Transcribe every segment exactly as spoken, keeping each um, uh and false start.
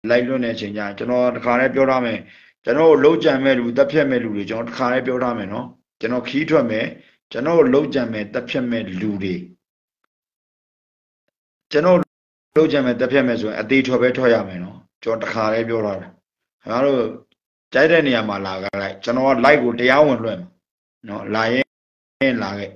လိုက်လွတ်နေချိန်ကျရင်ကျွန်တော်တခါလေးပြောထားမယ်ကျွန်တော်လှုပ်ကြံမဲ့လူတက်ဖြတ်မဲ့လူတွေကျွန်တော်တခါလေးပြောထားမယ်နော်ကျွန်တော်ခီးထွက်မယ်ကျွန်တော်လှုပ်ကြံမဲ့တက်ဖြတ်မဲ့လူတွေကျွန်တော်လှုပ်ကြံမဲ့တက်ဖြတ်မဲ့ဆိုရင်အသေးထွက်ပဲထွက်ရမယ်နော်ကျွန်တော်တခါလေးပြောထားတယ်ခင်ဗျားတို့ကြိုက်တဲ့နေရာမှာလာကြလိုက်ကျွန်တော်က live ကိုတရားဝင်လွှင့်နော်လာရင်လာခဲ့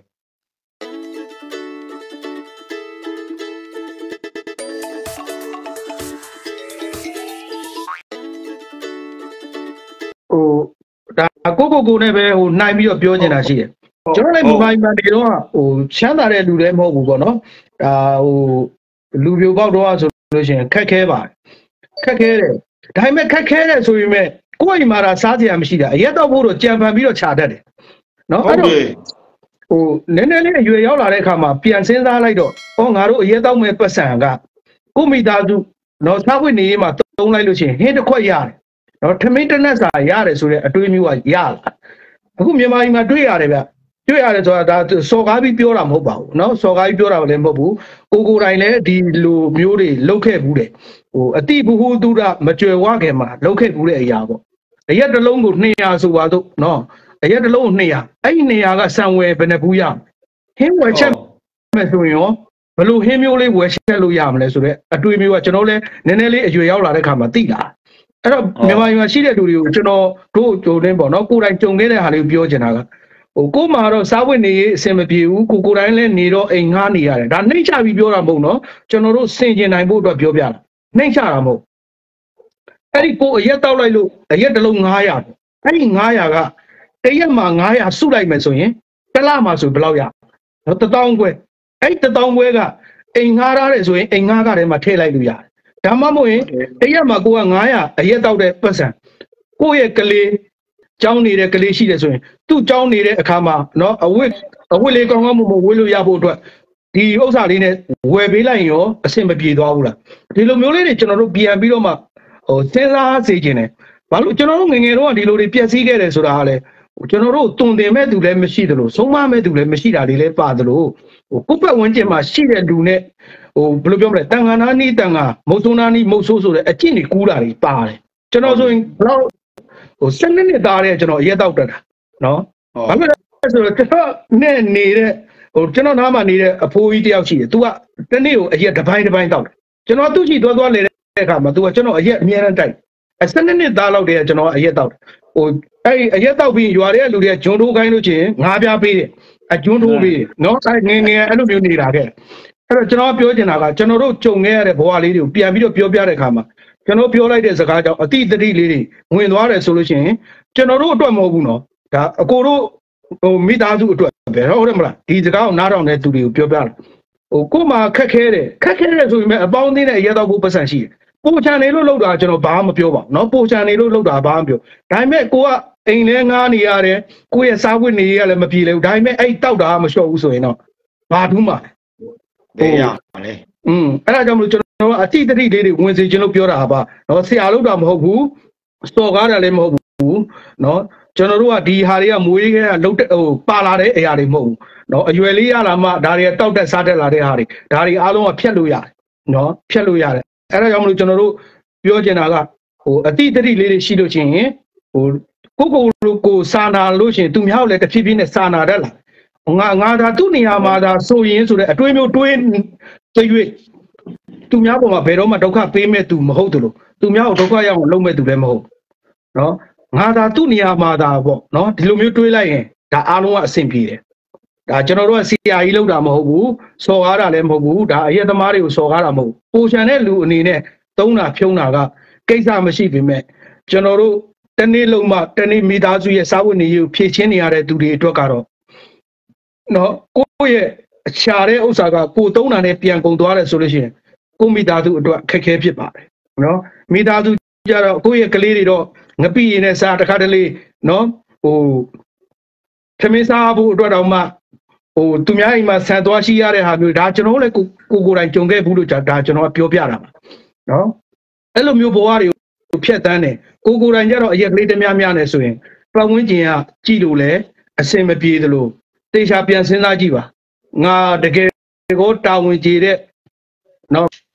ဟိုဒါကိုကိုကိုနဲ့ပဲဟိုနိုင်ပြီးတော့ပြောချင်တာရှိတယ်ကျွန်တော်လည်းမိုဘိုင်းမှန်တွေတော့ဟိုချမ်းသာတဲ့လူတွေမဟုတ်ဘူးပေါ့နော်ဒါဟိုလူပြိုပေါက်တော့ဆိုလို့ရှိရင်ခက်ခဲပါတယ်ခက်ခဲတယ်ဒါပေမဲ့ခက်ခဲတယ်ဆိုရင်မဲ့ကိုယ့်အိမ်မှာစားစရာမရှိတာအရက်တော့ဖို့တော့ကြံဖန်ပြီးတော့ခြာတတ်တယ်နော်အဲ့တော့ဟိုနည်းနည်းလေးအရွယ်ရောက်လာတဲ့အခါမှာပြန်စဉ်းစားလိုက်တော့ဟောငါတို့အရက်တော့မဲ့ပတ်စံကကိုမိသားစုနော်စားဝတ်နေရေးမှာသုံးလိုက်လို့ရှိရင်ဟင်းတစ်ခွက်ရတယ်နော်ထမင်းတစ်နက်စာရတယ်ဆိုတဲ့အတွေးမျိုးကရလာအခုမြန်မာပြည်မှာတွေ့ရတယ်ဗျတွေ့ရတယ်ဆိုတာဒါစော်ကားပြီးပြောတာမဟုတ်ပါဘူးနော်စော်ကားပြီးပြောတာလည်းမဟုတ်ဘူးကိုကိုတိုင်းလည်းဒီလိုမျိုးတွေလုပ်ခဲ့ဘူးတယ်ဟိုအတိဘဟုတုဒမကြွယ်ဝခင်မှာလုပ်ခဲ့ဘူးတဲ့အရာပေါ့အရက်တစ်လုံးကိုနှစ်ရာဆိုပါတော့နော်အရက်တစ်လုံးကိုနှစ်ရာအဲ့ဒီနှစ်ရာကစံဝယ်ဘယ်နှဘူးရဟင်းဝယ်ချက်မယ်ဆိုရင်ရောဘယ်လိုဟင်းမျိုးလေးဝယ်ချက်လို့ရမလဲဆိုတော့အတွေးမျိုးကကျွန်တော်လည်းနည်းနည်းလေးအရွယ်ရောက်လာတဲ့ခါမှာသိလာအဲ့တော့မြန်မာပြည်မှာရှိတဲ့လူတွေကိုကျွန်တော်တို့ကြုံနေပေါ့နော်ကိုယ်တိုင်ကြုံခဲ့တဲ့ဟာလေးကိုပြောချင်တာကဟိုကို့မှာတော့စားဝတ်နေရေးအဆင်မပြေဘူးကိုကိုယ်တိုင်လည်းနေတော့အိမ်ငှားနေရတယ်ဒါနှိမ့်ချပြီးပြောတာမဟုတ်နော်ကျွန်တော်တို့စင်ကျင်နိုင်ဖို့အတွက်ပြောပြတာနှိမ့်ချတာမဟုတ်အဲ့ဒီကိုအရက်တောက်လိုက်လို့အရက်တစ်လုံးငါးရာအဲ့ဒီငါးရာကတရက်မှာငါးရာစုလိုက်မယ်ဆိုရင်တစ်လမှာဆိုဘယ်လောက်ရနော်တစ်တောင်းခွဲအဲ့တစ်တောင်းခွဲကအိမ်ငှားရတယ်ဆိုရင်အိမ်ငှားကတည်းကထည့်လိုက်လို့ရတယ်ဒါမှမဟုတ်ရင်တရက်မှာကိုကငါးရာအရက်တောက်တဲ့ပတ်စံကိုယ့်ရဲ့ကလေးကျောင်းနေတဲ့ကလေးရှိတယ်ဆိုရင်သူ့ကျောင်းနေတဲ့အခါမှာနော်အဝတ်အဝတ်လေးကောင်းကောင်းမမဝတ်လို့ရဖို့အတွက်ဒီဥစ္စာလေးနဲ့ဝယ်ပေးလိုက်ရင်ရောအဆင်မပြေသွားဘူးလားဒီလိုမျိုးလေးတွေကျွန်တော်တို့ပြန်ပြီးတော့မှဟိုစဉ်းစားစေချင်တယ်ဘာလို့ကျွန်တော်တို့ငငယ်တော့ဒီလိုတွေပြက်စီးခဲ့တယ်ဆိုတာကလည်းကျွန်တော်တို့တုံတင်မဲ့သူလည်းမရှိသလိုဆုံးမမဲ့သူလည်းမရှိတာတွေလည်းပါသလိုဟိုကုပတ်ဝန်းကျင်မှာရှိတဲ့လူနဲ့ဟိုဘယ်လိုပြောမလဲတန်ခါနာနီးတန်ခါမုတ်ဆိုးနာနီးမုတ်ဆိုးဆိုတဲ့အကျင့်တွေကူးတာတွေပါတယ်ကျွန်တော်ဆိုရင်ဘယ်တော့ဟိုစနစ်နဲ့သားတဲ့ကျွန်တော်အရက်တောက်တက်တာနော်ဘာလို့လဲဆိုတော့ကျွန်တော်နဲ့နေတဲ့ဟိုကျွန်တော်နားမှာနေတဲ့အဖိုးကြီးတယောက်ရှိတယ် तू ကတနေ့ကိုအရက်တစ်ပိုင်းတစ်ပိုင်းတောက်တယ်ကျွန်တော်သူ့ရှိသွားသွားလေတဲ့အခါမှာ तू ကကျွန်တော်အရက်အများအားတိုက်အစနစ်နဲ့သားလောက်တည်းကကျွန်တော်အရက်တောက်တယ်ဟိုအဲ့အရက်တောက်ပြီးရွာတွေကလူတွေကဂျွန်းထိုးခိုင်းလို့ချင်းငါးပြားပေးတယ်အဂျွန်းထိုးပေးတယ်နော်အဲ့ငယ်ငယ်အဲ့လိုမျိုးနေတာခဲ့အဲ့တော့ကျွန်တော်ပြောချင်တာကကျွန်တော်တို့ကြုံခဲ့ရတဲ့ဘဝလေးတွေကိုပြန်ပြီးတော့ပြောပြတဲ့အခါမှာကျွန်တော်ပြောလိုက်တဲ့စကားကြောင့်အတိတတိလေးတွေဝင်သွားတယ်ဆိုလို့ရှိရင်ကျွန်တော်တို့အတွက်မဟုတ်ဘူးနော်ဒါအကိုတို့ဟိုမိသားစုအတွက်ပဲဟုတ်တယ်မလားဒီစကားကိုနားထောင်တဲ့သူတွေကိုပြောပြတာဟိုကို့မှာခက်ခဲတယ်ခက်ခဲတယ်ဆိုရင်အပေါင်းအသင်းနဲ့ရဲတော့ဖို့ပတ်စံရှိတယ်ပိုချန်နေလို့လောက်တာကျွန်တော်ဘာမှမပြောပါဘူးနော်ပိုချန်နေလို့လောက်တာဘာမှမပြောဒါပေမဲ့ကိုကအိမ်လဲငားနေရတယ်ကိုရဲ့စားဝတ်နေရလည်းမပြေလဲဘူးဒါပေမဲ့အဲ့တောက်တာမလျှော့ဘူးဆိုရင်တော့ဘာထူးမှာလဲရပါလေอืมအဲ့ဒါကြောင့်မလို့ကျွန်တော်ကအတိတတိလေးတွေဝင်စေခြင်းလို့ပြောတာပါနော်ဆရာလို့တော့မဟုတ်ဘူးစော်ကားတာလည်းမဟုတ်ဘူးနော်ကျွန်တော်တို့ကဒီဟာတွေကမွေးခဲကလုံးဟိုပါလာတဲ့အရာတွေမဟုတ်ဘူးနော်အရွယ်လေးရလာမှဒါတွေကတောက်တက်စားတက်လာတဲ့ဟာတွေဒါတွေအားလုံးကဖြတ်လို့ရတယ်နော်ဖြတ်လို့ရတယ်အဲ့ဒါကြောင့်မလို့ကျွန်တော်တို့ပြောချင်တာကဟိုအတိတတိလေးတွေရှိလို့ချင်းဟိုကိုကိုကိုစာနာလို့ချင်းသူများကိုလည်းတဖြည်းဖြည်းနဲ့စာနာတတ်လာငါငါဒါသူ့နေရာမှာဒါဆိုရင်ဆိုတဲ့အတွေးမျိုးတွေးကြွေသူများပေါ်မှာဘယ်တော့မှဒုက္ခပေးမဲ့သူမဟုတ်သူလို့သူများကိုဒုက္ခရောက်အောင်လုပ်မဲ့သူလည်းမဟုတ်နော်ငါသာသူ့နေရာမှာသာပေါ့နော်ဒီလိုမျိုးတွေးလိုက်ရင်ဒါအားလုံးကအဆင်ပြေတယ်ဒါကျွန်တော်တို့ကစီအာကြီးလောက်တာမဟုတ်ဘူးစော်ကားတာလည်းမဟုတ်ဘူးဒါအရက်သမားတွေကိုစော်ကားတာမဟုတ်ဘူးပိုချန်တဲ့လူအနေနဲ့သုံးတာဖြုံးတာကကိစ္စမရှိပေမဲ့ကျွန်တော်တို့တနေ့လုံးမှတနေ့မိသားစုရဲ့စားဝတ်နေရေးကိုဖြည့်ချင်းနေရတဲ့သူတွေအတွက်ကတော့နော်ကိုယ့်ရဲ့အချာတဲ့ဥစ္စာကကိုသုံးတာနဲ့ပြန်ကုန်သွားတယ်ဆိုလို့ရှိရင်ကိုမိသားစုအတွက်ခက်ခဲဖြစ်ပါတယ်နော်မိသားစုကြတော့ကိုယ့်ရဲ့ကလေးတွေတော့ငပိရင်နဲ့စားတစ်ခါတလေနော်ဟိုထမင်းစားဖို့အတွက်တော့မှဟိုသူများအိမ်မှာဆန်သွားရှိရတဲ့ဟာမျိုးဒါကျွန်တော်လည်းကိုကိုကိုယ်တိုင်ကြုံခဲ့ဘူးလို့ဒါကျွန်တော်ပြောပြတာပါနော်အဲ့လိုမျိုးဘဝတွေကိုဖြတ်တန်းတယ်ကိုကိုယ်တိုင်ကြတော့အရက်ကလေးတများများနေဆိုရင်ပတ်ဝန်းကျင်ကကြည့်လို့လဲအစင်မပြေသလိုတေချာပြန်စဉ်းစားကြည့်ပါငါတကယ်ကိုတာဝန်ကျေတဲ့နော်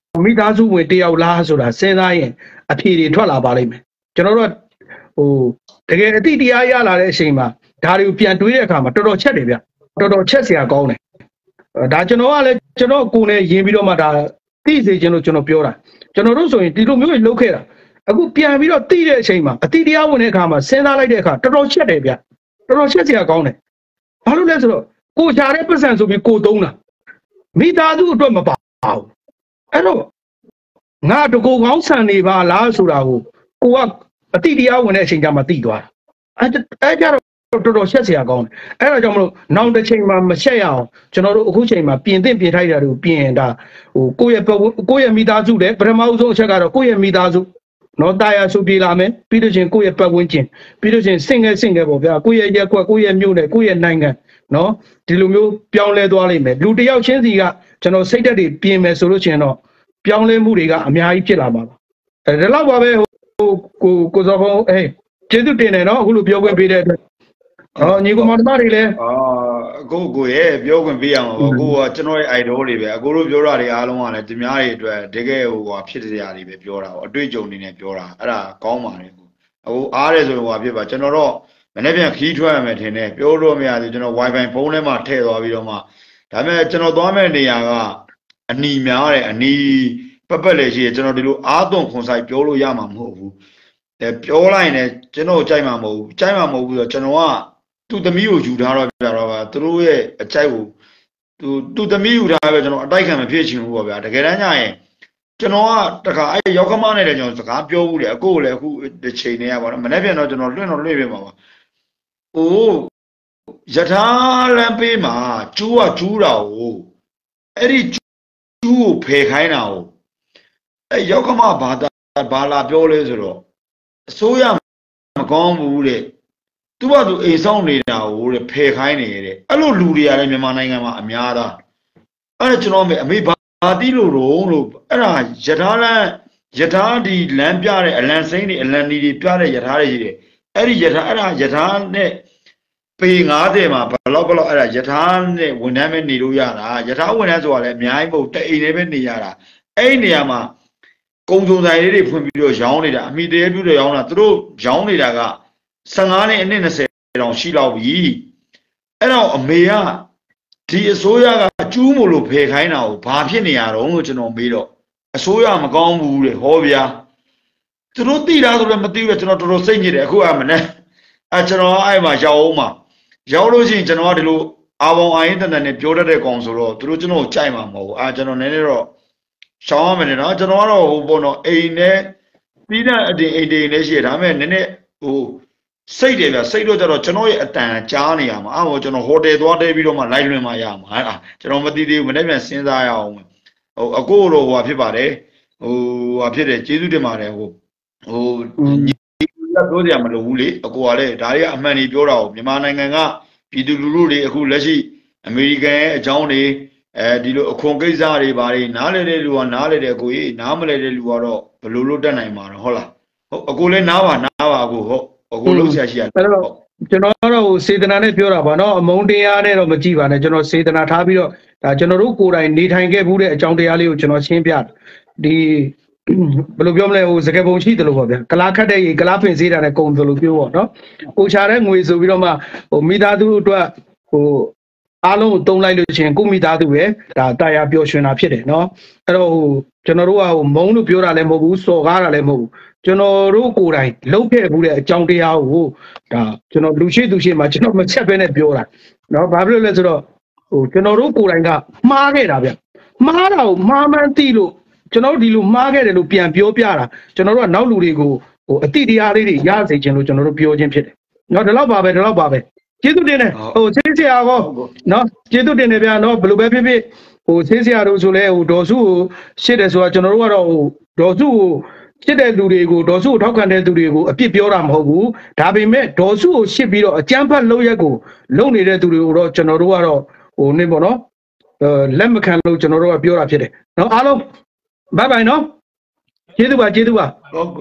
မိသားစုဝင်တယောက်လားဆိုတာစဉ်းစားရင်အဖြေတွေထွက်လာပါလိမ့်မယ်ကျွန်တော်တို့ဟိုတကယ်အတိတရားရလာတဲ့အချိန်မှာဒါတွေကိုပြန်တွေးတဲ့အခါမှာတော်တော်ချက်တယ်ဗျတော်တော်ချက်စရာကောင်းတယ်ဒါကျွန်တော်ကလည်းကျွန်တော်ကိုယ်နဲ့ယဉ်ပြီးတော့မှဒါသိစေခြင်းလို့ကျွန်တော်ပြောတာကျွန်တော်တို့ဆိုရင်ဒီလိုမျိုးလှုပ်ခဲ့တာအခုပြန်ပြီးတော့သိတဲ့အချိန်မှာအတိတရားဝင်တဲ့အခါမှာစဉ်းစားလိုက်တဲ့အခါတော်တော်ချက်တယ်ဗျတော်တော်ချက်စရာကောင်းတယ်ဘာလို့လဲဆိုတော့ကိုရှာတဲ့ပတ်စံဆိုပြီးကိုသုံးတာမိသားစုအတွက်မပါဘူးအဲ့တော့ငါတကူကောင်းဆန်နေပါလားဆိုတာကိုကိုကအတိတရားဝင်တဲ့အချိန်ကျမှသိသွားတာအဲ့အဲ့ကြတော့တော်တော်ရှက်စရာကောင်းတယ်အဲ့ဒါကြောင့်မလို့နောက်တစ်ချိန်မှာမရှက်ရအောင်ကျွန်တော်တို့အခုချိန်မှာပြင်သင့်ပြင်ထိုက်တာတွေကိုပြင်တာဟိုကိုယ့်ရဲ့ကိုယ့်ရဲ့မိသားစုတဲ့ပထမဦးဆုံးအချက်ကတော့ကိုယ့်ရဲ့မိသားစုနော်တာယာဆိုပြေလာမယ်ပြီးလို့ချင်းကိုယ့်ရဲ့ပတ်ဝန်းကျင်ပြီးလို့ချင်းစင်ငယ်စင်ငယ်ပေါ့ဗျာကိုယ့်ရဲ့ရက်ကွက်ကိုယ့်ရဲ့မြို့နယ်ကိုယ့်ရဲ့နိုင်ငံနော်ဒီလိုမျိုးပြောင်းလဲသွားလိမ့်မယ်လူတယောက်ချင်းစီကကျွန်တော်စိတ်ဓာတ်တွေပြင်မယ်ဆိုလို့ချင်းတော့ပြောင်းလဲမှုတွေကအများကြီးဖြစ်လာမှာပါအဲဒီလောက်ပါပဲဟိုကိုကိုစောဖုံးအေးကျေးဇူးတင်တယ်နော်အခုလိုပြောခွင့်ပေးတဲ့အတွက်ဟောညီကောင်မတွေလည်းအာကိုကိုရဲ့ပြောခွင့်ပေးရမှာပေါ့ကိုကကျွန်တော်ရဲ့ idol တွေပဲအကိုတို့ပြောတာတွေအားလုံးကလည်းဒီများတွေအတွက်တကယ်ဟိုဟာဖြစ်စရာတွေပဲပြောတာပေါ့အတွေ့အကြုံတွေနဲ့ပြောတာအဲ့ဒါကောင်းပါတယ်ကိုအခုအားတယ်ဆိုတော့ဟိုဖြစ်ပါကျွန်တော်တော့မနေ့ပြန်ခီးထွက်ရမယ်ထင်တယ်ပြောလို့မရသေးကျွန်တော် wifi ဖုန်းထဲမှာထည့်သွားပြီးတော့မှဒါပေမဲ့ကျွန်တော်သွားမဲ့နေရာကအနီများတယ်အနီပက်ပက်လေရှိတယ်ကျွန်တော်ဒီလိုအားသွန်ခွန်ဆိုင်ပြောလို့ရမှာမဟုတ်ဘူးအဲပြောလိုက်ရင်ကျွန်တော်ကြိုက်မှာမဟုတ်ဘူးကြိုက်မှာမဟုတ်ဘူးဆိုတော့ကျွန်တော်ကသူ့သမီးကိုယူထားတော့ပြတော့ပါသူတို့ရဲ့အကြိုက်ကိုသူသူ့သမီးယူထားပဲကျွန်တော်အတိုက်ခံမဖြစ်ချင်ဘူးပေါ့ဗျာတကယ်တမ်းကျရင်ကျွန်တော်ကတခါအဲရောက်ခမနဲ့လည်းကျွန်တော်စကားပြောဘူးလေအကိုကိုလည်းအခုဒီချိန်နေရပါတော့မနေ့ပြန်တော့ကျွန်တော်လွင့်တော့လွင့်ပြမှာပါအိုးယထာလမ်းပေးမှာကျူးကကျူးတာကိုအဲ့ဒီကျူးကိုဖယ်ခိုင်းတာကိုအဲရောက်ခမဘာသာဘာလာပြောလဲဆိုတော့အစိုးရမကောင်းဘူးတဲ့သူကသူအိမ်ဆောင်နေတာကိုတဲ့ဖယ်ခိုင်းနေတဲ့အဲ့လိုလူတွေကလည်းမြန်မာနိုင်ငံမှာအများသားအဲ့ဒါကျွန်တော်မေအမေဘာတိလို့တော့လို့အဲ့ဒါယထာလမ်းယထာဒီလမ်းပြတဲ့အလံစိမ့်တွေအလံနီတွေပြတဲ့ယထာတွေရှိတယ်အဲ့ဒီယထာအဲ့ဒါယထာနဲ့ပေငါးဆယ်မှာဘလောက်ဘလောက်အဲ့ဒါယထာနဲ့ဝန်ထမ်းပဲနေလို့ရတာယထာဝန်ထမ်းဆိုတာလည်းအများကြီးမဟုတ်တအိမ်လေးပဲနေရတာအဲ့ဒီနေရာမှာကုံစုံဆိုင်လေးတွေဖွင့်ပြီးတော့ရောင်းနေတာအမိတရေပြုတ်ရောင်းတာသူတို့ရောင်းနေတာကဆယ်ငါးနဲ့အနှစ်၂၀တောင်ရှိလောက်ပြီအဲ့တော့အမေကဒီအစိုးရကကျူးမို့လို့ဖယ်ခိုင်းတာကိုဘာဖြစ်နေရတော့လို့ကျွန်တော်မေးတော့အစိုးရမကောင်းဘူးတဲ့ဟောဗျာသူတို့သိလားဆိုတော့မသိဘူးကျွန်တော်တော်တော်စိတ်ညစ်တယ်အခုအမနဲ့အဲကျွန်တော်အဲ့မှာရောက်အောင်မှာရောက်လို့ရှိရင်ကျွန်တော်ကဒီလိုအာဘောင်အာရင်တန်တန်နဲ့ပြောတတ်တဲ့ကောင်ဆိုတော့သူတို့ကျွန်တော်ကိုကြိုက်မှာမဟုတ်ဘူးအာကျွန်တော်နည်းနည်းတော့ရှောင်းရမယ်နော်ကျွန်တော်ကတော့ဟိုပေါ့နော်အိမ်နဲ့ပြီးတဲ့အတင်အိမ်တိန်နဲ့ရှိရဒါပေမဲ့နည်းနည်းဟိုစိတ်တယ်ဗျစိတ်တော့ကြတော့ကျွန်တော်ရဲ့အတန်ကြားနေရမှာအဲ့ဟိုကျွန်တော်ဟိုတယ်သွားတဲပြီးတော့မှလိုက်လွင်မှရမှာအဲ့ကျွန်တော်မသိသေးဘူးမနေ့ပြန်စဉ်းစားရအောင်ဟိုအကိုတော့ဟိုဖြစ်ပါတယ်ဟိုဟာဖြစ်တယ်ကျေးဇူးတင်ပါတယ်ဟိုဟိုညီပြောကြမလို့ဘူးလေအကိုကလည်းဒါတွေကအမှန်ကြီးပြောတာကိုမြန်မာနိုင်ငံကပြည်သူလူထုတွေအခုလက်ရှိအမေရိကန်ရဲ့အကြောင်းတွေအဲဒီလိုအခွန်ကိစ္စတွေဘာတွေနားလဲတဲ့လူကနားလဲတဲ့အကိုကြီးနားမလဲတဲ့လူကတော့ဘယ်လိုလုပ်တတ်နိုင်မှာတော့ဟုတ်လားဟုတ်အကိုလည်းနားပါနားပါအကိုဟုတ်အခုလုံးဆရာရှိရတယ်အဲ့တော့ကျွန်တော်ကတော့စေတနာနဲ့ပြောတာပါเนาะအမုန်းတရားနဲ့တော့မကြည့်ပါနဲ့ကျွန်တော်စေတနာထားပြီးတော့ဒါကျွန်တော်တို့ကိုယ်တိုင်နေထိုင်ခဲ့မှုတဲ့အကြောင်းတရားလေးကိုကျွန်တော်ရှင်းပြဒီဘယ်လိုပြောမလဲဟိုစကားပုံရှိတယ်လို့ပေါ့ဗျာကလားခတ်တဲ့ရေကလားဖင်စေးတာနဲ့ကုံတယ်လို့ပြောပေါ့เนาะကိုချာတဲ့ငွေဆိုပြီးတော့မှဟိုမိသားစုအတွက်ဟိုအားလုံးကိုတုံးလိုက်လို့ချင်းကိုမိသားစုပဲဒါတာယာပျော်ရွှင်တာဖြစ်တယ်เนาะအဲ့တော့ဟိုကျွန်တော်တို့ကဟိုမုန်းလို့ပြောတာလည်းမဟုတ်ဘူးစော်ကားတာလည်းမဟုတ်ဘူးကျွန်တော်တို့ကိုယ်တိုင်လှုပ်ခဲ့မှုတဲ့အကြောင်းတရားကိုဒါကျွန်တော်လူရှိသူရှိမှကျွန်တော်မချက်ပဲနဲ့ပြောတာเนาะဘာဖြစ်လို့လဲဆိုတော့ဟိုကျွန်တော်တို့ကိုယ်တိုင်ကမှားခဲ့တာဗျမှားတာကိုမှားမှန်းသိလို့ကျွန်တော်တို့ဒီလိုမှားခဲ့တယ်လို့ပြန်ပြောပြတာကျွန်တော်တို့ကနောက်လူတွေကိုဟိုအတိတရားလေးတွေရစေခြင်းလို့ကျွန်တော်တို့ပြောခြင်းဖြစ်တယ်เนาะဒီလောက်ပါပဲဒီလောက်ပါပဲကျေးဇူးတင်တယ်ဟိုဆေးဆရာကောเนาะကျေးဇူးတင်တယ်ဗျာเนาะဘယ်လိုပဲဖြစ်ဖြစ်ဟိုဆေးဆရာတို့ဆိုလဲဟိုဒေါ်စုကိုရှစ်တယ်ဆိုတာကျွန်တော်တို့ကတော့ဟိုဒေါ်စုကိုရှစ်တဲ့လူတွေကိုဒေါ်စုကိုထောက်ခံတဲ့လူတွေကိုအပြစ်ပြောတာမဟုတ်ဘူးဒါပေမဲ့ဒေါ်စုကိုရှစ်ပြီးတော့အကြမ်းဖက်လုပ်ရက်ကိုလုပ်နေတဲ့သူတွေကိုတော့ကျွန်တော်တို့ကတော့ဟိုနေပေါ့နော်အဲလက်မခံလို့ကျွန်တော်တို့ကပြောတာဖြစ်တယ်เนาะအားလုံးဘိုင်ဘိုင်เนาะကျေးဇူးပါကျေးဇူးပါဟုတ်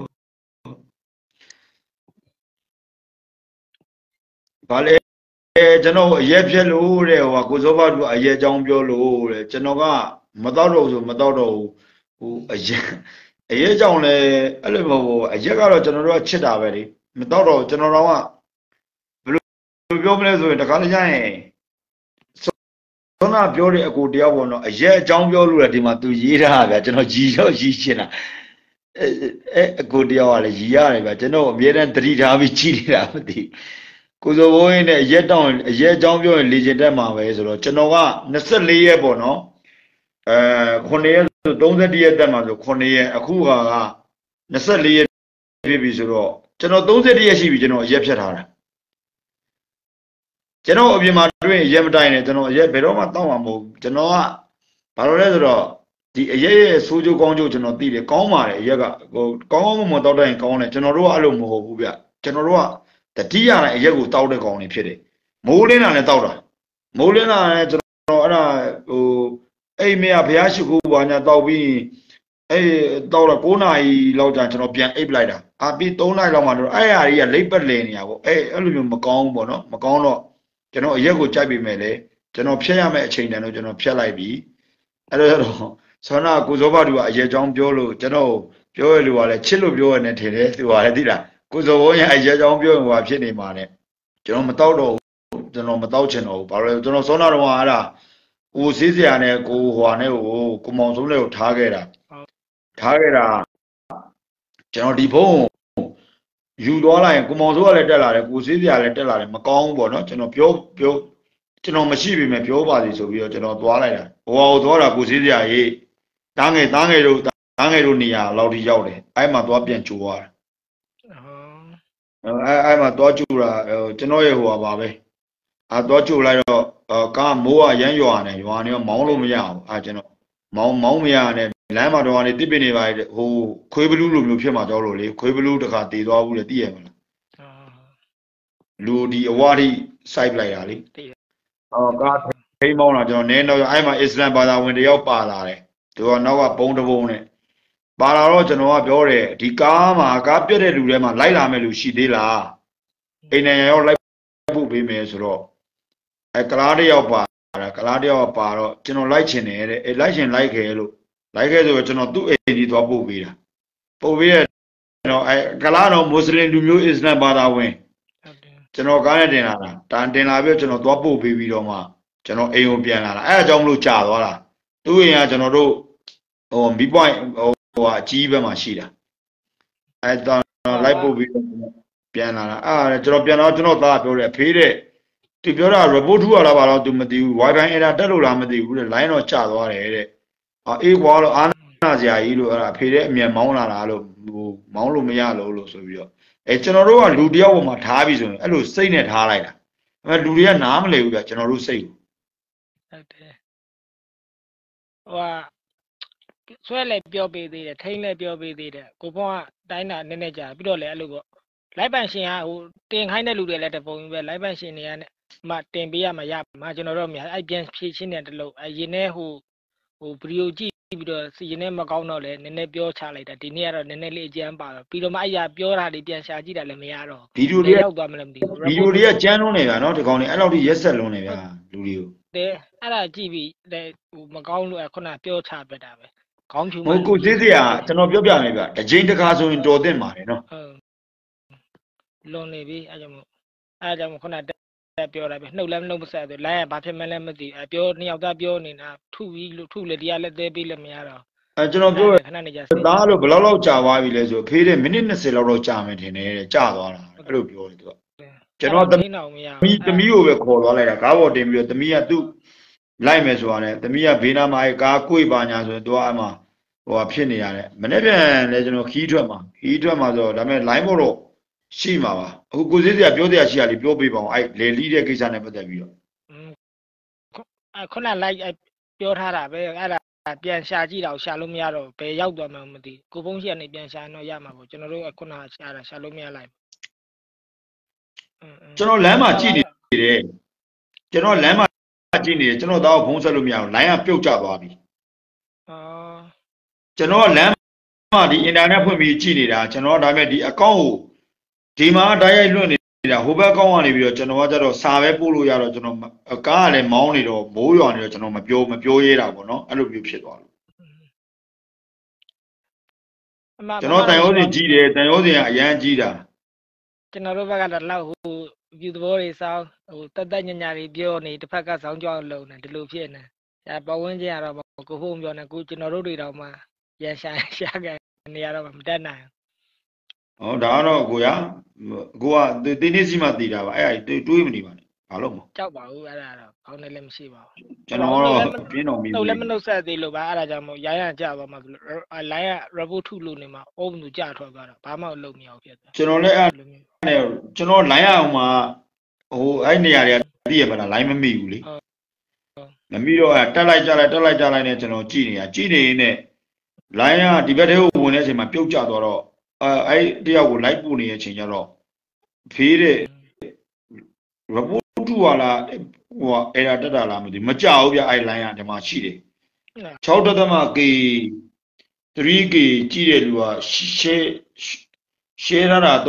ဘာလဲကျွန်တော်အရက်ဖြက်လို့တဲ့ဟိုကိုစောဘသူအရက်အကြောင်းပြောလို့တဲ့ကျွန်တော်ကမတော့တော့ဆိုမတော့တော့ဘူးဟိုအရက်အရက်ကြောင့်လည်းအဲ့လိုမဟုတ်အရက်ကတော့ကျွန်တော်တို့ကချစ်တာပဲလေမတော့တော့ကျွန်တော်တို့ကဘယ်လိုပြောမလဲဆိုရင်တခါတည်းကျရင်ခုနပြောတဲ့အကိုတယောက်ပေါ့နော်အရက်အကြောင်းပြောလို့လည်းဒီမှာသူရေးထားတာဗျာကျွန်တော်ရီတော့ရီချင်တာအဲအဲအကိုတယောက်ကလည်းရီရတယ်ဗျာကျွန်တော်အမြဲတမ်းသတိထားပြီးကြည့်နေတာမသိကိုစိုးဘိုးရင်နဲ့အရက်တောင်းအရက်အကြောင်းပြောရင်လေကျင်တက်မှာပဲဆိုတော့ကျွန်တော်က24ရက်ပေါ့နော်အဲ9ရက်ဆို31ရက်တက်မှာဆို9ရက်အခုက24ရက်ပြပြီဆိုတော့ကျွန်တော်31ရက်ရှိပြီကျွန်တော်အရက်ဖြတ်ထားတာကျွန်တော်အပြင်မှာတွေ့ရက်မတိုင်နဲ့ကျွန်တော်အရက်ဘယ်တော့မှတောက်မှာမဟုတ်ကျွန်တော်ကဘာလို့လဲဆိုတော့ဒီအရက်ရဲ့ဆိုးကျိုးကောင်းကျိုးကျွန်တော်သိတယ်ကောင်းပါတယ်အရက်ကဟိုကောင်းကောင်းမွန်မွန်တောက်တိုင်းကောင်းတယ်ကျွန်တော်တို့ကအဲ့လိုမဟုတ်ဘူးဗျကျွန်တော်တို့ကတတိယတိုင်းအရက်ကိုတောက်တဲ့ကောင်တွေဖြစ်တယ်မိုးလင်းတာလည်းတောက်တာမိုးလင်းတာလည်းကျွန်တော်အဲ့ဒါဟိုအိမ်မေကဘုရားရှိခိုးပါညာတောက်ပြီးအဲ့တောက်တော့9နာရီလောက်ကြာကျွန်တော်ပြန်အိပ်လိုက်တာအာပြီး3နာရီလောက်မှတော့အဲ့ဟာကြီးကလိပ်ပတ်လည်နေရပေါ့အဲ့အဲ့လိုမျိုးမကောင်းဘူးပေါ့နော်မကောင်းတော့ကျွန်တော်အရက်ကိုကြိုက်ပြီမဲ့လေကျွန်တော်ဖြတ်ရမယ့်အချိန်တန်တော့ကျွန်တော်ဖြတ်လိုက်ပြီအဲ့တော့ဆောနာကိုစောဘသူကအရက်ကြောင်းပြောလို့ကျွန်တော်ပြောရလို့ကလည်းချစ်လို့ပြောရနေထင်တယ်သူကလည်းသိလားကိုစောဘုံရဲ့အရက်ကြောင်းပြောရင်ဟိုဖြစ်နေမှာနဲ့ကျွန်တော်မတောက်တော့ကျွန်တော်မတောက်ချင်တော့ဘူးဘာလို့လဲကျွန်တော်ဆောနာတော့အဲ့ဒါကိုစေးစရာနဲ့ကိုဟွာနဲ့ကိုကိုမောင်ဆုံးလေးကိုထားခဲ့တာထားခဲ့တာကျွန်တော်ဒီဖုန်းယူသွားလိုက်ရင်ကိုမောင်စိုးကလည်းတက်လာတယ်ကိုစေးစရာလည်းတက်လာတယ်မကောင်းဘူးပေါ့နော်ကျွန်တော်ပြောပြောကျွန်တော်မရှိပြီမဲ့ပြောပါစီဆိုပြီးတော့ကျွန်တော်သွားလိုက်တာဟိုဟိုသွားတာကိုစေးစရာရေးတားငယ်တားငယ်တို့တားငယ်တို့နေရာလောက်ထိရောက်တယ်အဲ့မှာသွားပြန်ကြိုးသွားတာအဲ့အဲ့မှာသွားကြိုးတာကျွန်တော်ရဲ့ဟိုပါပဲအာသွားကြိုးလိုက်တော့ကားမိုးကရမ်းရွာနေရွာနေတော့မောင်းလို့မရဘူးအာကျွန်တော်မောင်းမောင်းမရနဲ့လမ်းမှာတော့ကနေတစ်ပင်နေပါဟိုခွေးဘလူးလိုမျိုးဖြစ်မှာကြောက်လို့လေခွေးဘလူးတခါတည်သွားဘူးလေသိရမလားလူဒီအဝါဒီစိုက်လိုက်တာလေဟောကားထိမောင်းတာကျွန်တော်နင်းတော့အဲ့မှာအစ္စလမ်ဘာသာဝင်တယောက်ပါလာတယ်သူကနောက်ကပုံတပုံနဲ့ပါလာတော့ကျွန်တော်ကပြောတယ်ဒီကားမှာကားပြက်တဲ့လူထဲမှာလိုက်လာမဲ့လူရှိသေးလားအိမ်နေရောလိုက်ဖို့ပေးမယ်ဆိုတော့အဲကလားတယောက်ပါတာကလားတယောက်ပါတော့ကျွန်တော်လိုက်ချင်တယ်တဲ့အဲလိုက်ချင်လိုက်ခဲ့လို့လိုက်ခဲ့ဆိုတော့ကျွန်တော်သူ့အိမ်ကြီးသွားပို့ပေးတာပို့ပေးရကျွန်တော်အဲကလားတော့မွတ်စလင်လူမျိုးအစ္စလမ်ဘာသာဝင်ကျွန်တော်ကားနဲ့တင်လာတာတန်တင်လာပြီးကျွန်တော်သွားပို့ပေးပြီးတော့မှကျွန်တော်အိမ်ကိုပြန်လာတာအဲအကြောင်းမလို့ကြာသွားတာသူ့အိမ်ကကျွန်တော်တို့ဟိုမီပွိုင်းဟိုဟိုအကြီးဘက်မှာရှိတာအဲတော့လိုက်ပို့ပြီးပြန်လာတာအဲကျွန်တော်ပြန်တော့ကျွန်တော်သားပြောတယ်ဖေးတဲ့သူပြောတာ report ထူရတာပါတော့သူမသိဘူး wifi error တက်လို့လားမသိဘူးတဲ့ line တော့ကျသွားတယ်တဲ့အေးကွာလို့အာနာစရာကြီးလို့အဲ့ဒါဖေးတဲ့အမြန်မောင်းလာတာလို့ဟိုမောင်းလို့မရလို့လို့ဆိုပြီးတော့အဲကျွန်တော်တို့ကလူတယောက်ပေါ်မှာထားပြီးဆိုရင်အဲ့လိုစိတ်နဲ့ထားလိုက်တာအဲလူတွေကနားမလည်ဘူးဗျကျွန်တော်တို့စိတ်ဟုတ်တယ်ဟိုဆွဲလည်းပြောပေးသေးတယ်ထိန်းလည်းပြောပေးသေးတယ်ကိုဖောင်းကတိုင်းတာနည်းနည်းကြာပြီးတော့လည်းအဲ့လိုပေါ့လိုက်ပန်ရှင်ကဟိုတင်ခိုင်းတဲ့လူတွေလည်းတပုံပဲလိုက်ပန်ရှင်တွေကနဲ့မှတင်ပေးရမှာရမှာကျွန်တော်တို့များအဲ့ပြန်ဖြည့်ချင်းတဲ့တလို့အဲ့ရင်းနဲ့ဟိုဟိုဗီဒီယိုကြည့်ပြီးတော့စီရင်နဲ့မကောင်းတော့လဲနည်းနည်းပြောချလိုက်တာဒီနေ့ကတော့နည်းနည်းလေးအကျန်းပါတော့ပြီးတော့မှအဲ့ရပြောတာတွေပြန်ရှာကြည့်တာလည်းမရတော့ဗီဒီယိုတွေရောက်သွားမလို့မသိဘူးဗီဒီယိုတွေကကျန်းလုံးနေဗျာနော်ဒီကောင်တွေအဲ့လောက်ထိရက်ဆက်လုံးနေဗျာလူတွေကိုတဲ့အဲ့ဒါကြည့်ပြီးဟိုမကောင်းလို့ခုနပြောချပြတာပဲခေါင်းဖြူဟိုကိုသေးသေးอ่ะကျွန်တော်ပြောပြမယ်ဗျတစ်ချိန်တစ်ခါဆိုရင်တော်သင့်ပါတယ်နော်ဟုတ်လွန်နေပြီအဲ့ကြောင့်မို့အဲ့ကြောင့်ခုနတက်ပြောတာပဲနှုတ်လည်းနှုတ်မဆက်သေးလိုင်းကဘာဖြစ်မှန်းလည်းမသိအပြောနှစ်ယောက်သားပြောနေတာထုပြီးလို့ထုလေတရားလည်းသေးပြီးလည်းမရတော့အဲကျွန်တော်ပြောရခဏနေကြသားလို့ဘယ်လောက်လောက်ကြာသွားပြီလဲဆိုဖေးတဲ့မိနစ်20လောက်တော့ကြာမယ်ထင်တယ်တဲ့ကြာသွားတာအဲ့လိုပြောတယ်သူကကျွန်တော်သမီးသမီးကိုပဲခေါ်သွားလိုက်တာကားပေါ်တင်ပြီးတော့သမီးကသူ့လိုက်မယ်ဆိုတာနဲ့သမီးကဘေးနားမှာအဲကားကိုယ်ပါညာဆိုရင်သူကအမှဟိုဖြစ်နေရတယ်မနေ့ပြန်လဲကျွန်တော်ခီးထွက်မှာခီးထွက်မှာဆိုတော့ဒါပေမဲ့ line ပေါ်တော့ရှိမှာပါအခုကိုစေးစရာပြောစရာရှိရလေပြောပေးပါအောင်အဲလေလီးတဲ့ကိစ္စနဲ့ပတ်သက်ပြီးတော့ခုန like ပြောထားတာပဲအဲ့ဒါပြန်ရှာကြည့်တော့ရှာလို့မရတော့ဘယ်ရောက်သွားမှမသိကိုဖုန်းရှိကနေပြန်ရှာတော့ရမှာပေါ့ကျွန်တော်တို့ခုနရှာတာရှာလို့မရလိုက်ကျွန်တော်လမ်းမှာကြည့်နေတယ်ကျွန်တော်လမ်းမှာကြည့်နေတယ်ကျွန်တော်တော့ဖုန်းဆက်လို့မရဘူး line ကပြုတ်ကျသွားပြီအော်ကျွန်တော်လမ်းမှာဒီ internet ဖွင့်ပြီးကြည့်နေတာကျွန်တော်ဒါပေမဲ့ဒီ account ကိုဒီမှာတိုက်ရိုက်လွှင့်နေတာဟိုဘက် account ကနေပြီးတော့ကျွန်တော်ကကြတော့စာပဲပို့လို့ရတော့ကျွန်တော်ကားကလည်းမောင်းနေတော့မိုးရွာနေတော့ကျွန်တော်မပြောမပြောရဲတာပေါ့နော်အဲ့လိုမျိုးဖြစ်သွားလို့ကျွန်တော်တန်ရုံးစင်ကြီးတယ်တန်ရုံးစင်ကအရန်ကြီးတာကျွန်တော်တို့ဘက်ကတော့လောက်ဟိုပြူသဘောတွေစောင်းဟိုတက်တက်ညညာတွေပြောနေတစ်ဖက်ကစောင်းကြောင်းလုံးနေဒီလိုဖြစ်နေအဲပတ်ဝန်းကျင်ကတော့ကိုဖို့ပြောနေကိုကျွန်တော်တို့တွေတော့မှရန်ရှာရှာကန်နေရတော့မတက်နိုင်ဟောဒါကတော့ကိုရကိုကတင်းနေစီမှတည်တာပါအဲ့ဒါတွေးမနေပါနဲ့ဘာလို့မကြောက်ပါဘူးအဲ့ဒါတော့ကောင်းတယ်လည်းမရှိပါဘူးကျွန်တော်တော့ပြင်းတော်မီတော့လည်းမနှုတ်ဆက်သေးလို့ပါအဲ့ဒါကြောင့်မို့ရိုင်းရကြသွားမှလိုင်းက report ထုလို့နေမှာအုံးသူကြထွက်သွားတော့ဘာမှလုပ်မရဘူးဖြစ်သွားကျွန်တော်လည်းအဲ့နဲ့ကျွန်တော်လိုင်းအောင်မှာဟိုအဲ့နေရာတွေကသိရမလားလိုင်းမမိဘူးလေမမိတော့အဲ့တက်လိုက်ကြလိုက်တက်လိုက်ကြလိုက်နဲ့ကျွန်တော်ကြည့်နေတာကြည့်နေရင်နဲ့လိုင်းကဒီဘက်ထဲကိုဝင်တဲ့အချိန်မှာပြုတ်ကျသွားတော့အဲ့အဲ့တယောက်ကိုလိုက်ပို့နေတဲ့အချိန်ကျတော့ဖေးတဲ့ report ထုဟာလားဟိုအဲ့ဒါတက်တာလားမသိမကြောက်ဘူးဗျအဲ့လိုင်းကဒီမှာရှိတယ်6ဒသမ K 3K ကြည့်တဲ့လူက share share ရတာ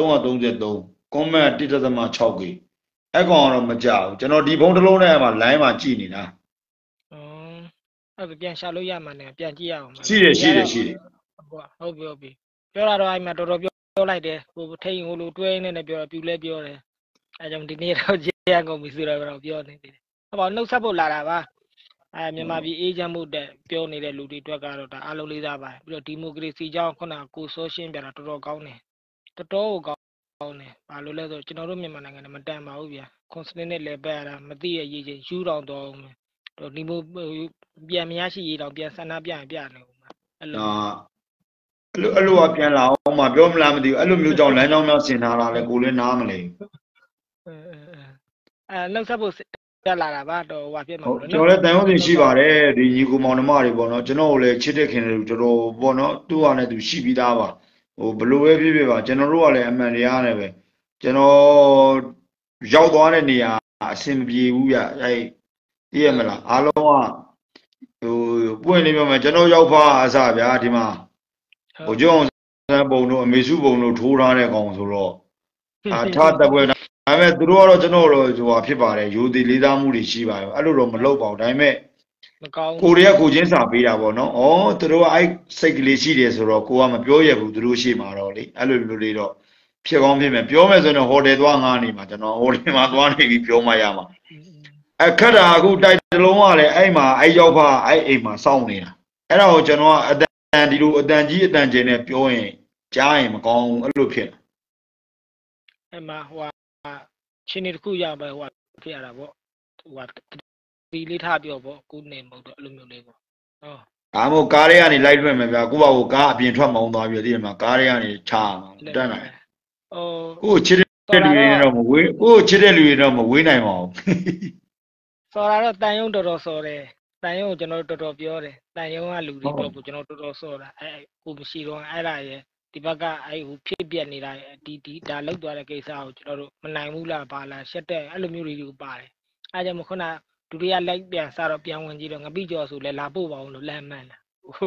333 comment 1ဒသမ 6K အဲ့ကောင်ကတော့မကြောက်ဘူးကျွန်တော်ဒီဖုန်းတစ်လုံးထဲမှာ line မှာကြည့်နေတာအဲ့ဒါပြန်ရှာလို့ရမှလည်းပြန်ကြည့်ရအောင်ရှိတယ်ရှိတယ်ရှိတယ်ဟုတ်ပြီဟုတ်ပြီပြောတာတော့အဲ့မှာတော်တော်ပြောလိုက်တယ်ဟိုထိန်ဟိုလိုတွဲနေနဲ့ပြောပြူလဲပြောတယ်အဲကြောင့်ဒီနေ့တော့ကြည့်ရကုန်ပြီဆိုတော့ပြောနေသေးတယ်ဟောပါနှုတ်ဆက်ဖို့လာတာပါအဲမြန်မာပြည်အေဂျင့်မှုတက်ပြောနေတဲ့လူတွေအတွက်ကတော့ဒါအားလုံးလေးစားပါပြီးတော့ဒီမိုကရေစီကြောင်းခုနကကိုဆိုရှင်းပြတာတော်တော်ကောင်းတယ်တော်တော်ကိုကောင်းတယ်ဘာလို့လဲဆိုကျွန်တော်တို့မြန်မာနိုင်ငံနဲ့မတန်ပါဘူးဗျာကွန်စနစ်နဲ့လည်းပဲရတာမသိရရေးချင်းယူတောင်တော့တော့ဒီမိုပြန်မရရှိရေးတောင်ပြန်ဆန္ဒပြရင်ပြနေဦးမှာအဲ့လိုအဲ့လိုအဲ့လိုကပြန်လာအောင်မပြောမလားမသိဘူးအဲ့လိုမျိုးကြောင့်လမ်းကြောင်းများဆင်ထားတာလဲကိုလည်းနားမလဲအဲအဲလောက်ဆက်ဖို့တက်လာတာပါတော့ဟိုဖြစ်မှာဟုတ်ကျွန်တော်လည်းတန်ရုံးစင်ရှိပါတယ်ဒီညီကိုမောင်နှမတွေပေါ့နော်ကျွန်တော်ကိုလည်းချစ်တဲ့ခင်တဲ့လူတော်တော်ပေါ့နော်သူ့ဟာနဲ့သူရှိပြီးသားပါဟိုဘလို့ပဲဖြစ်ဖြစ်ပါကျွန်တော်တို့ကလည်းအမှန်တရားနဲ့ပဲကျွန်တော်ရောက်သွားတဲ့နေရာအဆင်မပြေဘူးဗျအဲ့သိရမလားအားလုံးကဟိုပွင့်နေပြောမယ်ကျွန်တော်ရောက်ဖားအစားဗျာဒီမှာဟိုကျောင်းစံပုံတို့အမေစုပုံတို့ထိုးထားတဲ့ကောင်ဆိုတော့အာထားတက်ပွဲဒါပေမဲ့သူတို့ကတော့ကျွန်တော်တို့ဟိုဟာဖြစ်ပါတယ်ယူသည်လေးသားမှုတွေရှိပါရောအဲ့လိုတော့မလုပ်ပါဘူးဒါပေမဲ့မကောင်းကိုတွေကကိုချင်းစာပေးတာပေါ့နော်ဩသူတို့ကအဲ့စိတ်ကလေးရှိတယ်ဆိုတော့ကိုကမပြောရဘူးသူတို့ရှိမှာတော့လေအဲ့လိုမျိုးလေးတော့ဖြစ်ကောင်းဖြစ်မယ်ပြောမယ်ဆိုရင်ဟိုတယ်သွားငားနေမှာကျွန်တော်ဟိုတယ်မှာသွားနေပြီးပြောမှရမှာအခက်တာအခုတိုက်တလုံးကလည်းအဲ့မှာအဲ့ရောက်ဖာအဲ့အိမ်မှာစောင့်နေတာအဲ့ဒါကိုကျွန်တော်ကအတန်ဒီလိုအတန်ကြီးအတန်ကျင်းနဲ့ပြောရင်ကြားရင်မကောင်းဘူးအဲ့လိုဖြစ်အဲ့မှာဟိုချင်းနေတစ်ခုရပါဟိုဖြစ်ရတာပေါ့ဟိုဒီလေးထားပြောပေါ့ကိုနေမဟုတ်တော့အဲ့လိုမျိုးလေးပေါ့ဟောဒါမို့ကားတွေကနေလိုက်လွှင့်မယ်ဗျာကိုယ့်ဘာကိုကားအပြင်ထွက်မောင်းသွားပြီးဒီမှာကားတွေကနေချာမှာတက်နိုင်ဟိုကိုချစ်တဲ့လူတွေတော့မဝေးကိုချစ်တဲ့လူတွေတော့မဝေးနိုင်ပါဘူးစော်တာတော့တန်ယုံတော်တော်စော်တယ်တန်ယုံကိုကျွန်တော်တော်တော်ပြောတယ်တန်ယုံကလူတွေပြောဖို့ကျွန်တော်တော်တော်စော်တာအဲကိုမရှိတော့အဲ့ဒါရဲ့ဒီဘက်ကအဲ့ဟိုဖြစ်ပြနေတာဒီဒီဒါလောက်သွားတဲ့ကိစ္စကိုကျွန်တော်တို့မနိုင်ဘူးလားဘာလားရှက်တဲ့အဲ့လိုမျိုးတွေကိုပါတယ်အဲကြောင့်မခုနဒုတိယလိုက်ပြန်စတော့ပြန်ဝင်ကြည့်တော့ငပိကျော်ဆိုလဲလာပို့ပါအောင်လို့လမ်းမှန်းတာ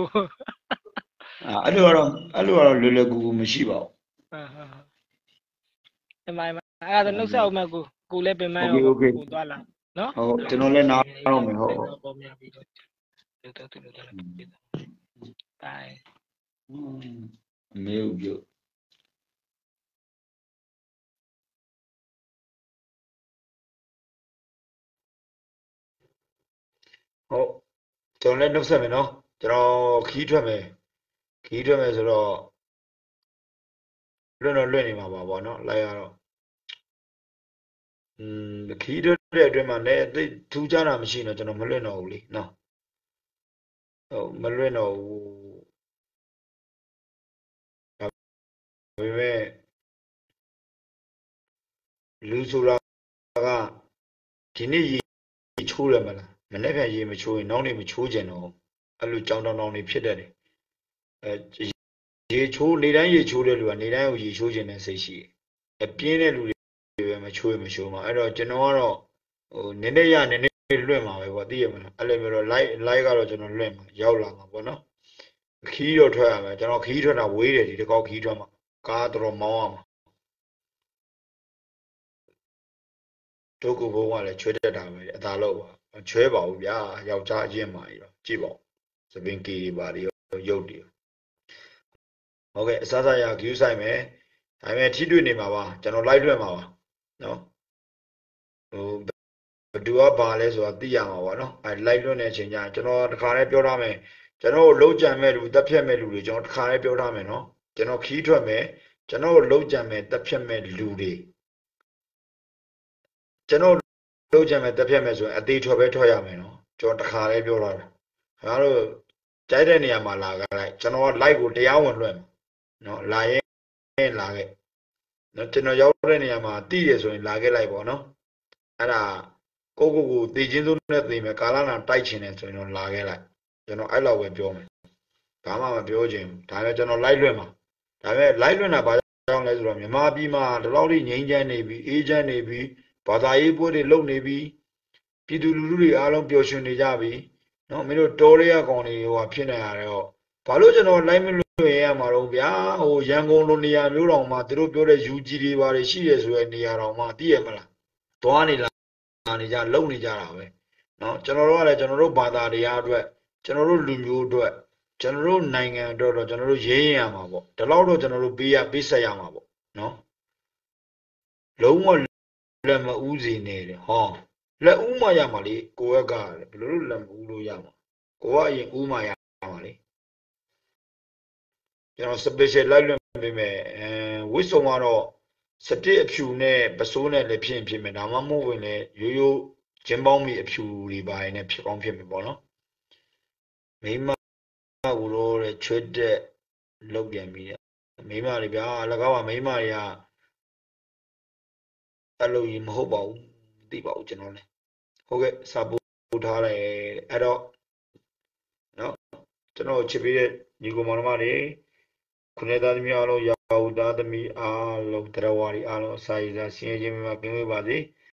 အဲ့လိုကတော့အဲ့လိုကတော့လွယ်လွယ်ကူကူမရှိပါဘူးဟုတ်ဟုတ်အဲ့မှာအဲ့ဒါနှုတ်ဆက်အောင်မကိုကိုလည်းပြင်မရောကိုသွားလာနော်ဟုတ်ကျွန်တော်လည်းနားတော့မယ်ဟုတ်ဟုတ်ပေါ်များပြီးတော့တော်တော်တော်တော်ပြည်တာဘိုင်အမေကိုပြောဟုတ်ကျွန်တော်လည်းနှုတ်ဆက်မယ်နော်ကျွန်တော်ခီးထွက်မယ်ခီးထွက်မယ်ဆိုတော့လွတ်တော့လွတ်နေမှာပါပေါ့နော်လိုက်ရတော့อืมခီးထွက်တဲ့အတွင်းမှာလည်းသိထူးခြားတာမရှိတော့ကျွန်တော်မလွတ်တော့ဘူးလေနော်ဟုတ်မလွတ်တော့ဘူးဒါပေမဲ့လူဆိုတာကဒီနေ့ရေချိုးရမလားမနေ့ပြန်ရေမချိုးရင်နောက်နေ့မချိုးကြတော့အဲ့လိုကြောင်တောင်တောင်နေဖြစ်တတ်တယ်အဲရေချိုးနေတိုင်းရေချိုးတဲ့လူကနေတိုင်းကိုရေချိုးခြင်းနဲ့စိတ်ရှိတယ်အပြင်းတဲ့လူတွေပဲမချိုးရမချိုးမှာအဲ့တော့ကျွန်တော်ကတော့ဟိုနည်းနည်းရနည်းနည်းလွင့်မှာပဲပေါ့သိရမလားအဲ့လိုမျိုးတော့ live live ကတော့ကျွန်တော်လွင့်မှာရောက်လာမှာပေါ့နော်ခီးတော့ထွက်ရမယ်ကျွန်တော်ခီးထွက်တာဝေးတယ်ဒီတစ်ခေါက်ခီးထွက်မှာကားတော်မောင်းရမှာတို့ကူဘုံကလည်းချွေးတက်တာပဲအသာလောက်ပါချွဲပါဘူးဗျာယောက်ျားအရင်မှကြီးတော့ကြည့်ပါဦးသပင်ကီတွေပါတွေရုပ်တွေဟုတ်ကဲ့အစားစားရ view ဆိုင်မယ်ဒါပေမဲ့ထိတွေ့နေမှာပါကျွန်တော် live လွှင့်မှာပါနော်ဟိုဘယ်သူကပါလဲဆိုတာသိရမှာပါနော်အဲ live လွှင့်တဲ့အချိန်ကျရင်ကျွန်တော်တခါလေးပြောထားမယ်ကျွန်တော်လုံးကြံမဲ့လူတက်ဖြတ်မဲ့လူတွေကျွန်တော်တခါလေးပြောထားမယ်နော်ကျွန်တော်ခီးထွက်မယ်ကျွန်တော်လုံးကြံမဲ့တက်ဖြတ်မဲ့လူတွေကျွန်တော်လုံးကြံမဲ့တက်ဖြတ်မဲ့ဆိုရင်အသေးထွက်ပဲထွက်ရမယ်နော်ကျွန်တော်တခါလေးပြောထားတယ်ခင်ဗျားတို့ကြိုက်တဲ့နေရာမှာလာကြလိုက်ကျွန်တော်က live ကိုတရားဝင်လွှင့်မယ်နော်လာရင်လာခဲ့နော်ကျွန်တော်ရောက်တဲ့နေရာမှာတည်ရဆိုရင်လာခဲ့လိုက်ပေါ့နော်အဲ့ဒါကိုကိုကိုတည်ချင်းစိုးနဲ့တည်မယ်ကာလနာတိုက်ချင်တယ်ဆိုရင်တော့လာခဲ့လိုက်ကျွန်တော်အဲ့လောက်ပဲပြောမယ်ဘာမှမပြောချင်ဘူးဒါပေမဲ့ကျွန်တော် live လွှင့်မှာဒါပေမဲ့ live လွှင့်တာဘာကြောင့်လဲဆိုတော့မြန်မာပြည်မှာဒီလောက်ထိငြိမ်းချမ်းနေပြီအေးချမ်းနေပြီဘာသာရေးပွဲတွေလုပ်နေပြီပြည်သူလူထုတွေအားလုံးပျော်ရွှင်နေကြပြီနော်မင်းတို့တော်ရရကောင်တွေဟိုဖြစ်နေရတယ်ဟောဘာလို့ကျွန်တော် live မလွှင့်ရမှာတော့ဗျာဟိုရန်ကုန်လိုနေရာမျိုးတောင်မှသူတို့ပြောတဲ့ ယူ ဂျီ တွေဘာတွေရှိတယ်ဆိုတဲ့နေရာတောင်မှသိရမလားသွားနေလားနေကြလုံနေကြတာပဲနော်ကျွန်တော်တို့ကလည်းကျွန်တော်တို့ဘာသာတရားအတွက်ကျွန်တော်တို့လူမျိုးအတွက်ကျွန်တော်တို့နိုင်ငံအတွက်တော့ကျွန်တော်တို့ရေးရင်ရမှာပေါ့ဒီလောက်တော့ကျွန်တော်တို့ပေးရပေးဆက်ရမှာပေါ့နော်လုံးဝလက်မဦးစီနေတယ်ဟောလက်ဦးမှရမှာလေကိုယ့်ကဘယ်လိုလုပ်လက်မဦးလို့ရမှာကိုကအရင်ဦးမှရမှာလေကျွန်တော် special live လွှင့်ပေးမယ်အဲဝစ်ဆုံကတော့စတစ်အဖြူနဲ့ပစိုးနဲ့လည်းဖြစ်ရင်ဖြစ်မယ်ဒါမှမဟုတ်ဝင်လေရိုးရိုးဂျင်းပေါင်းမီအဖြူတွေပါရင်လည်းဖြစ်ကောင်းဖြစ်မယ်ပေါ့နော်မိမကိုတော့ချွတ်တဲ့လောက်ပြန်ပြီးမိမတွေဗျာအလကားကမိမတွေကအဲ့လိုကြီးမဟုတ်ပါဘူးမသိပါဘူးကျွန်တော်လည်းဟုတ်ကဲ့စာပို့ထားတယ်အဲ့တော့နော်ကျွန်တော်ချစ်ပေးတဲ့ညီကောင်မောင်နှမတွေခုနှစ်သားသမီးအားလုံးရောက်သားသမီးအားလုံးတရားဝါဒီအားလုံးအစာရည်စားဆင်းရဲခြင်းမှာကင်းဝေးပါစေ